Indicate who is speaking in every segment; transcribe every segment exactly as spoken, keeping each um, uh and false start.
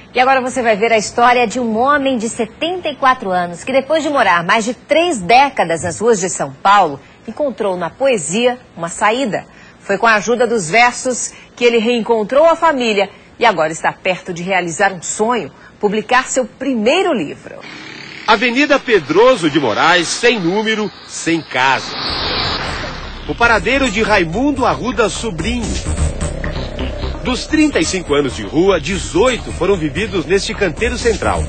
Speaker 1: E agora você vai ver a história de um homem de setenta e quatro anos que, depois de morar mais de três décadas nas ruas de São Paulo, encontrou na poesia uma saída. Foi com a ajuda dos versos que ele reencontrou a família e agora está perto de realizar um sonho, publicar seu primeiro livro.
Speaker 2: Avenida Pedroso de Moraes, sem número, sem casa. O paradeiro de Raimundo Arruda Sobrinho. Dos trinta e cinco anos de rua, dezoito foram vividos neste canteiro central.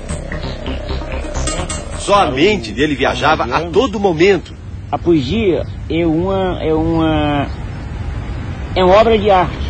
Speaker 2: Só a mente dele viajava a todo momento.
Speaker 3: A poesia é uma, é uma, é uma obra de arte,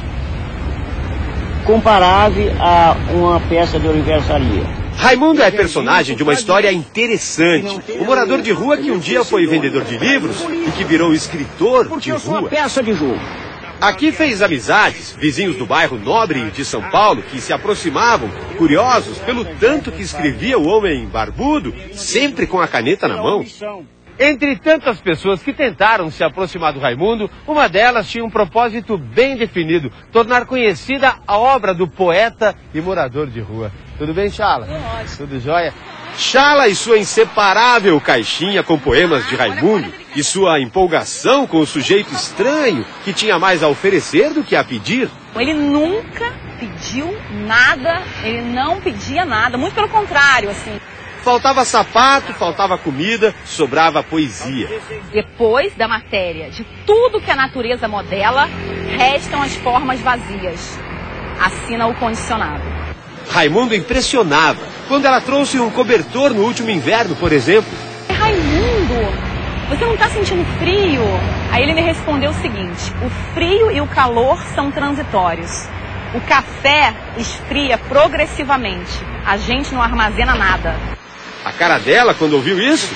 Speaker 3: comparável a uma peça de orivesaria.
Speaker 2: Raimundo é personagem de uma história interessante. Um morador de rua que um dia foi vendedor de livros e que virou escritor de rua.
Speaker 3: Peça de jogo.
Speaker 2: Aqui fez amizades, vizinhos do bairro Nobre de São Paulo, que se aproximavam, curiosos pelo tanto que escrevia o homem barbudo, sempre com a caneta na mão. Entre tantas pessoas que tentaram se aproximar do Raimundo, uma delas tinha um propósito bem definido: tornar conhecida a obra do poeta e morador de rua. Tudo bem, Chala? Tudo jóia? Chala e sua inseparável caixinha com poemas de Raimundo e sua empolgação com o sujeito estranho que tinha mais a oferecer do que a pedir.
Speaker 4: Ele nunca pediu nada, ele não pedia nada, muito pelo contrário, assim.
Speaker 2: Faltava sapato, faltava comida, sobrava poesia.
Speaker 4: Depois da matéria, de tudo que a natureza modela, restam as formas vazias. Assina o condicionado.
Speaker 2: Raimundo impressionava quando ela trouxe um cobertor no último inverno, por exemplo.
Speaker 4: Raimundo, você não está sentindo frio? Aí ele me respondeu o seguinte: o frio e o calor são transitórios. O café esfria progressivamente. A gente não armazena nada.
Speaker 2: A cara dela, quando ouviu isso,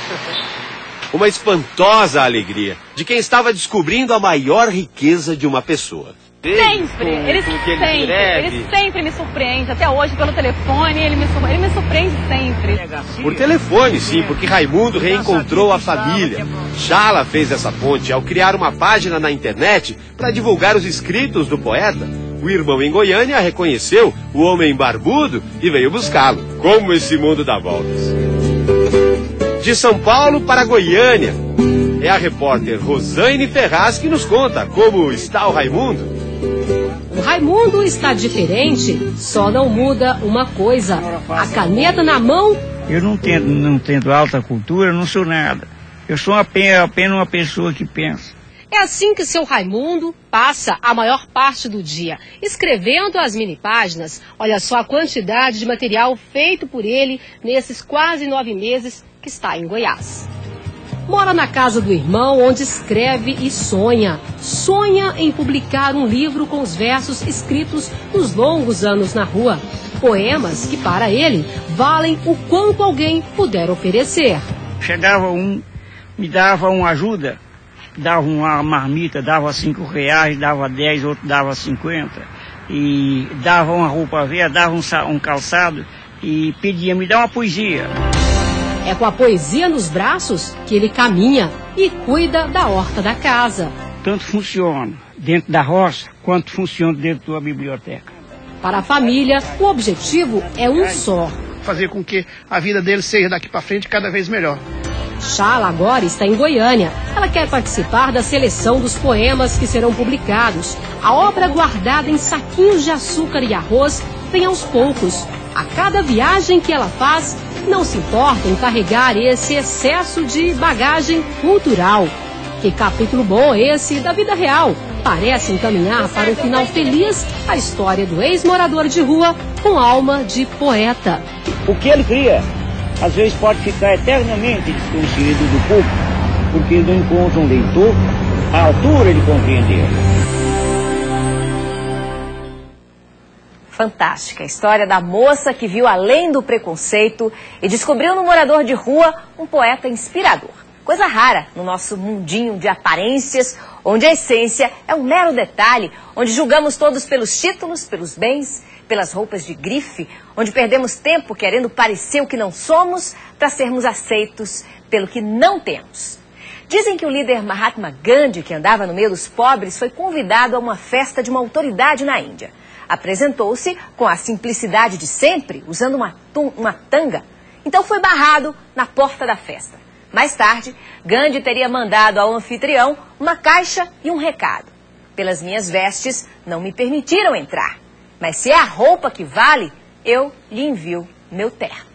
Speaker 2: uma espantosa alegria de quem estava descobrindo a maior riqueza de uma pessoa.
Speaker 4: Sempre, ele sempre, ele sempre me surpreende, até hoje pelo telefone, ele me, ele me surpreende sempre.
Speaker 2: Por telefone, sim, porque Raimundo reencontrou a família. Chala fez essa ponte ao criar uma página na internet para divulgar os escritos do poeta. O irmão em Goiânia reconheceu o homem barbudo e veio buscá-lo. Como esse mundo dá voltas. De São Paulo para Goiânia, é a repórter Rosane Ferraz que nos conta como está o Raimundo.
Speaker 5: O Raimundo está diferente, só não muda uma coisa: a caneta na mão.
Speaker 3: Eu não tenho, não tenho alta cultura, não sou nada. Eu sou apenas, apenas uma pessoa que pensa.
Speaker 5: É assim que seu Raimundo passa a maior parte do dia, escrevendo as mini-páginas. Olha só a quantidade de material feito por ele nesses quase nove meses que está em Goiás. Mora na casa do irmão, onde escreve e sonha. Sonha em publicar um livro com os versos escritos nos longos anos na rua. Poemas que, para ele, valem o quanto alguém puder oferecer.
Speaker 3: Chegava um, me dava uma ajuda, dava uma marmita, dava cinco reais, dava dez, outro dava cinquenta. E dava uma roupa velha, dava um, um calçado e pedia, me dá uma poesia.
Speaker 5: É com a poesia nos braços que ele caminha e cuida da horta da casa.
Speaker 3: Tanto funciona dentro da roça, quanto funciona dentro da biblioteca.
Speaker 5: Para a família, o objetivo é um só:
Speaker 6: fazer com que a vida dele seja daqui para frente cada vez melhor.
Speaker 5: Chala agora está em Goiânia. Ela quer participar da seleção dos poemas que serão publicados. A obra, guardada em saquinhos de açúcar e arroz, vem aos poucos. A cada viagem que ela faz, não se importa em carregar esse excesso de bagagem cultural. Que capítulo bom esse da vida real. Parece encaminhar para um final feliz a história do ex-morador de rua com alma de poeta.
Speaker 3: O que ele cria, às vezes pode ficar eternamente desconhecido do público, porque ele não encontra um leitor à altura de compreender.
Speaker 1: Fantástica a história da moça que viu além do preconceito e descobriu no morador de rua um poeta inspirador. Coisa rara no nosso mundinho de aparências, onde a essência é um mero detalhe, onde julgamos todos pelos títulos, pelos bens, pelas roupas de grife, onde perdemos tempo querendo parecer o que não somos para sermos aceitos pelo que não temos. Dizem que o líder Mahatma Gandhi, que andava no meio dos pobres, foi convidado a uma festa de uma autoridade na Índia. Apresentou-se com a simplicidade de sempre, usando uma, uma tanga. Então foi barrado na porta da festa. Mais tarde, Gandhi teria mandado ao anfitrião uma caixa e um recado. Pelas minhas vestes, não me permitiram entrar. Mas se é a roupa que vale, eu lhe envio meu terno.